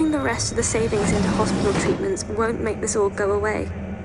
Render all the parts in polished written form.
Dumping the rest of the savings into hospital treatments won't make this all go away.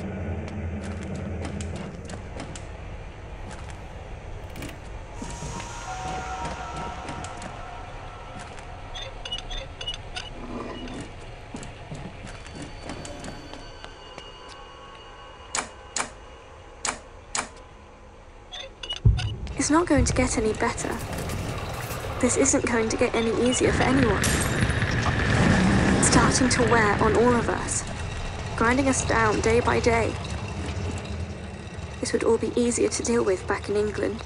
It's not going to get any better. This isn't going to get any easier for anyone. It's starting to wear on all of us, grinding us down day by day. This would all be easier to deal with back in England.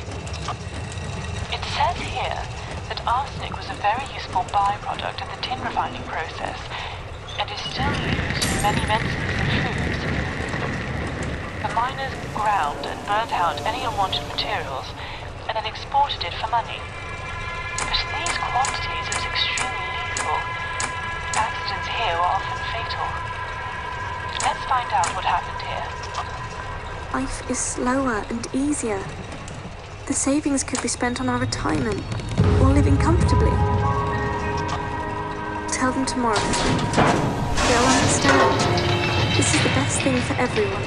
It says here that arsenic was a very useful byproduct of the tin refining process and is still used in many medicines and foods. The miners ground and burnt out any unwanted materials and then exported it for money. But in these quantities it was extremely lethal. Accidents here were often fatal. Let's find out what happened here. Life is slower and easier. The savings could be spent on our retirement or living comfortably. Tell them tomorrow. They'll understand. This is the best thing for everyone.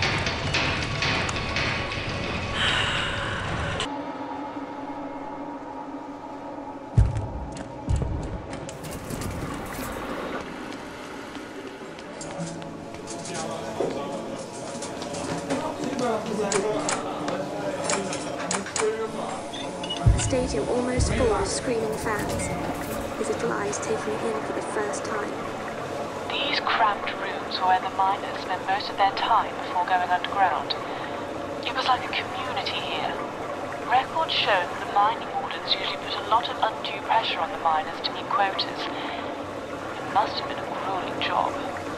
The stadium almost full of screaming fans. Visible eyes taking it in for the first time. These cramped rooms were where the miners spent most of their time before going underground. It was like a community here. Records show that the mining wardens usually put a lot of undue pressure on the miners to meet quotas. It must have been a grueling job.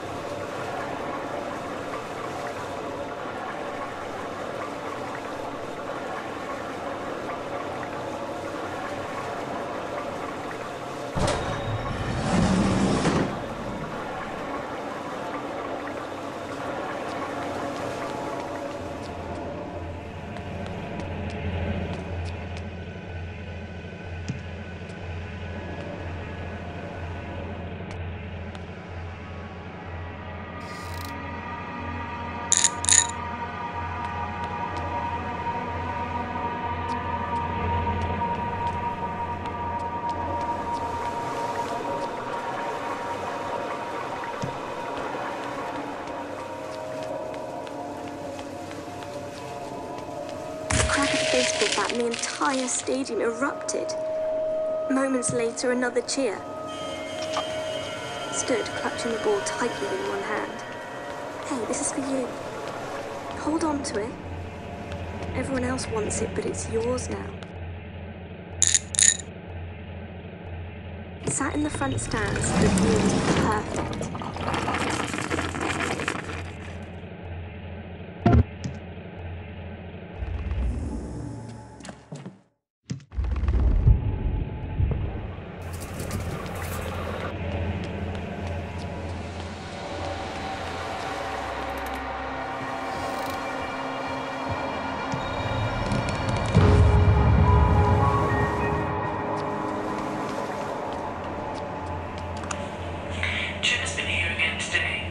Baseball bat and the entire stadium erupted. Moments later, another cheer. Stood clutching the ball tightly in one hand. Hey, this is for you. Hold on to it. Everyone else wants it, but it's yours now. Sat in the front stands, the view was perfect. Jim has been here again today.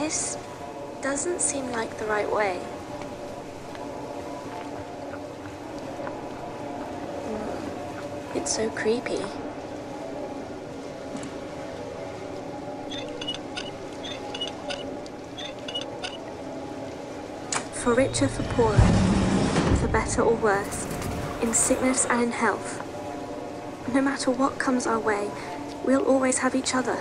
This doesn't seem like the right way. It's so creepy. For richer, for poorer, for better or worse, in sickness and in health, no matter what comes our way, we'll always have each other.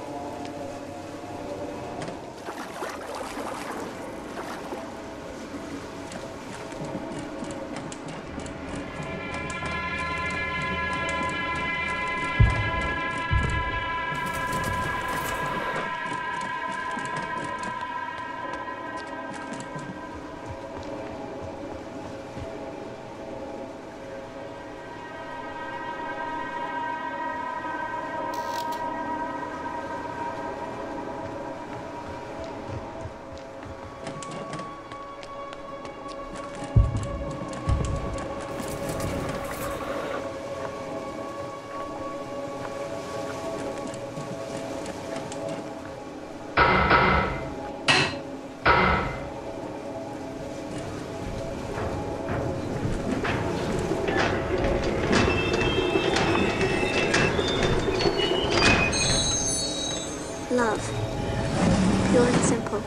Love. Pure and simple.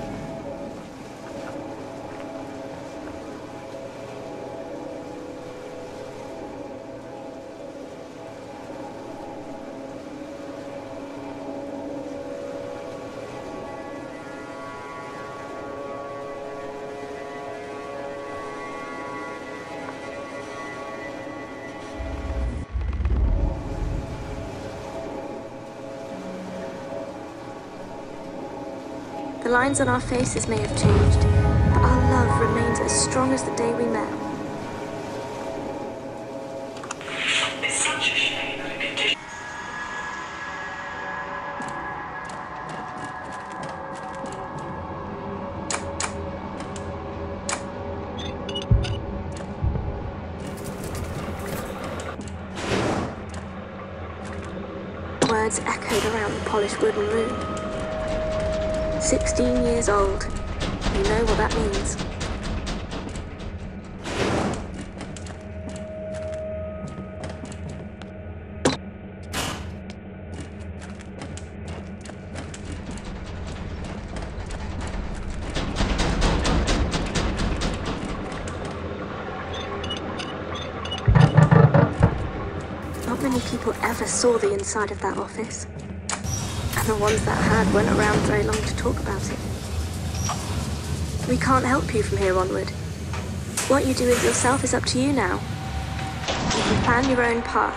The lines on our faces may have changed, but our love remains as strong as the day we met. It's such a shame that a condition... Words echoed around the polished wooden room. 16 years old. You know what that means. Not many people ever saw the inside of that office. And the ones that had weren't around very long to talk about it. We can't help you from here onward. What you do with yourself is up to you now. You can plan your own path.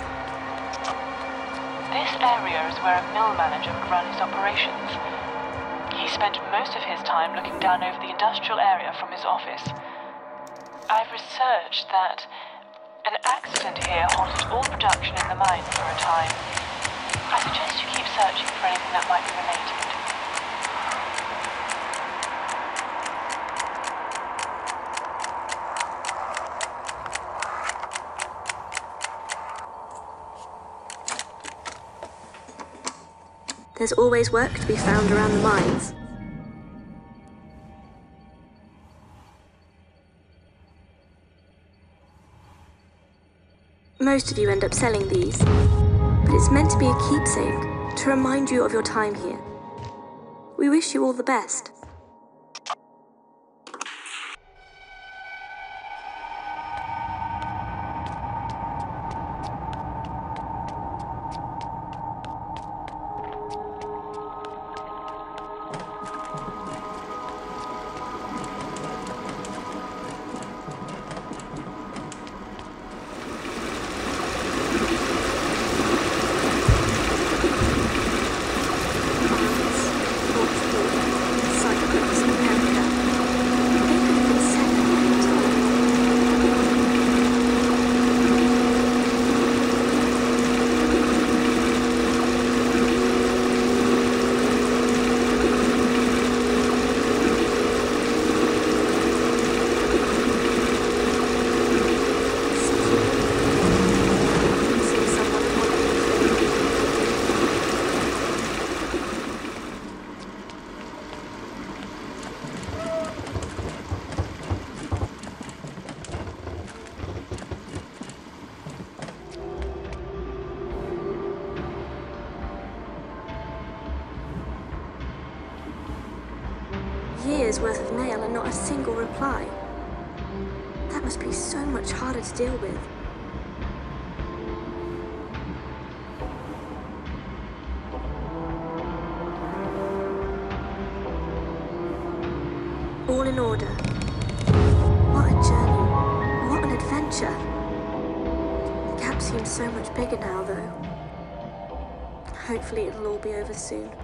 This area is where a mill manager would run his operations. He spent most of his time looking down over the industrial area from his office. I've researched that an accident here halted all production in the mine for a time. I suggest you keep searching for anything that might be related. There's always work to be found around the mines. Most of you end up selling these, but it's meant to be a keepsake to remind you of your time here. We wish you all the best. Site years worth of mail and not a single reply. That must be so much harder to deal with. All in order. What a journey. What an adventure. The gap seems so much bigger now, though. Hopefully it'll all be over soon.